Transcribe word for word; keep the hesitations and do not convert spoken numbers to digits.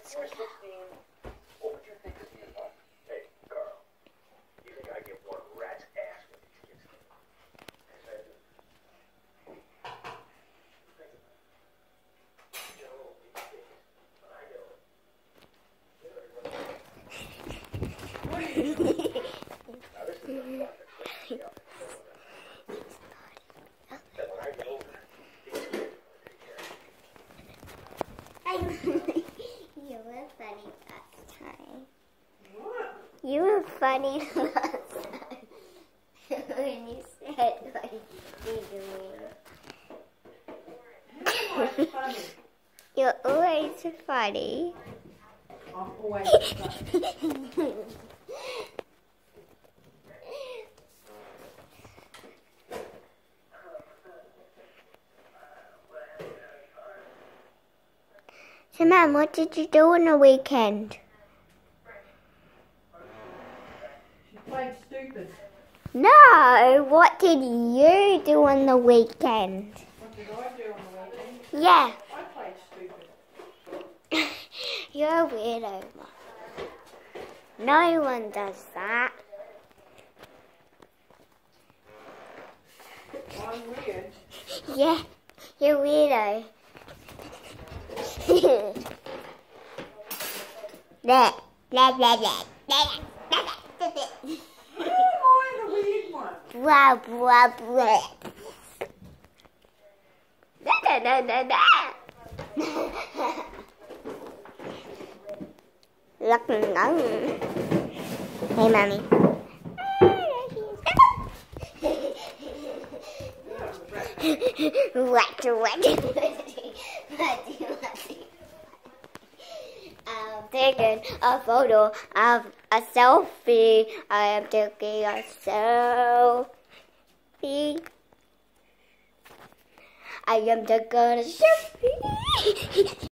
You're sixteen. What would you think of me? Hey, Carl. You think I give one rat's ass when these kids come? Yes, I do. Think about it. Joe will be big, but I know it. What are you doing? Now, this is the fun that crazy up and showing up. That when I get older, these kids will take care of me. You were funny last time. What? You were funny last time. When you said what you doing. How am I funny? You're always funny. I'm always funny. So, Mum, what did you do on the weekend? She played stupid. No, what did you do on the weekend? What did I do on the weekend? Yeah, I played stupid. you're a weirdo, Mum. No one does that. I'm weird. Yeah, you're a weirdo. Blah, blah, blah, blah, blah, blah, blah. Who am I the weird one? Blah, blah, blah. Da, da, da, da, da. Look, no. Hey, Mommy. What, what? I'm taking a photo of a selfie. I am taking a selfie. I am taking a selfie.